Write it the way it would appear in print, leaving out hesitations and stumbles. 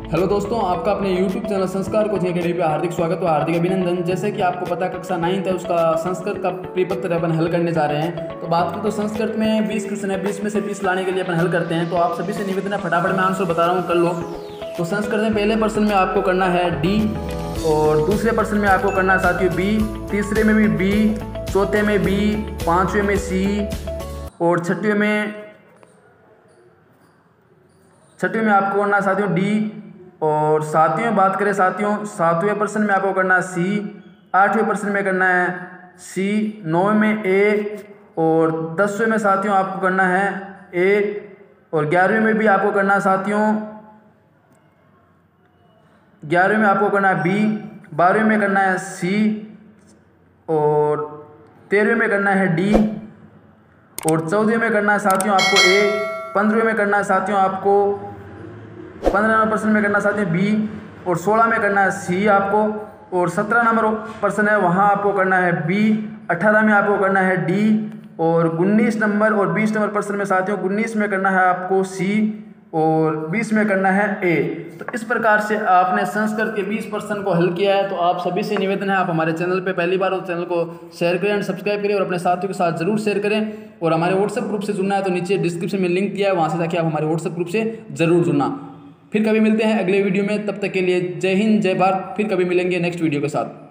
Hello दोस्तों, आपका अपने YouTube channel Sanskar coaching academy पे हार्दिक स्वागत और हार्दिक अभिनंदन। जैसे कि आपको पता कक्षा 9 है, उसका संस्कृत का प्रीपत्र अपन हल करने जा रहे हैं। तो बात करें तो संस्कृत में 20 क्वेश्चन है, 20 में से 30 लाने के लिए अपन हल करते हैं। तो आप सभी से निवेदन है, फटाफट मैं आंसर बता रहा हूँ, कर लो। तो संस्कृत में पहले प्रश्न में आपको करना है डी, और दूसरे प्रश्न में आपको करना है साथियों बी, तीसरे में भी बी, चौथे में बी, पाँचवें में सी, और छठवें में आपको करना है साथियों डी। और सातवीं में बात करें साथियों, सातवें प्रश्न में आपको करना है सी, आठवें प्रश्न में करना है सी, नौवें में ए, और 10वें में साथियों आपको करना है ए, और 11वें में भी आपको करना है साथियों, 11वें में आपको करना है बी, 12वें में करना है सी, और 13वें में करना है डी, और 14वें में करना है साथियों आपको ए, 15वें में करना है साथियों आपको, 15वें प्रश्न में करना साथियों बी, और 16 में करना है सी आपको, और 17 नंबर प्रश्न है वहाँ आपको करना है बी, 18 में आपको करना है डी, और 19 नंबर और 20 नंबर प्रश्न में साथियों 19 में करना है आपको सी, और 20 में करना है ए। तो इस प्रकार से आपने संस्कृत के 20 प्रश्न को हल किया है। तो आप सभी से निवेदन है, आप हमारे चैनल पे पहली बार हो तो चैनल को शेयर करें एंड सब्सक्राइब करें, और अपने साथियों के साथ जरूर शेयर करें। और हमारे व्हाट्सएप ग्रुप से जुड़ना है तो नीचे डिस्क्रिप्शन में लिंक दिया है, वहाँ से जाके आप हमारे व्हाट्सएप ग्रुप से जरूर जुड़ना। फिर कभी मिलते हैं अगले वीडियो में, तब तक के लिए जय हिंद जय भारत। फिर कभी मिलेंगे नेक्स्ट वीडियो के साथ।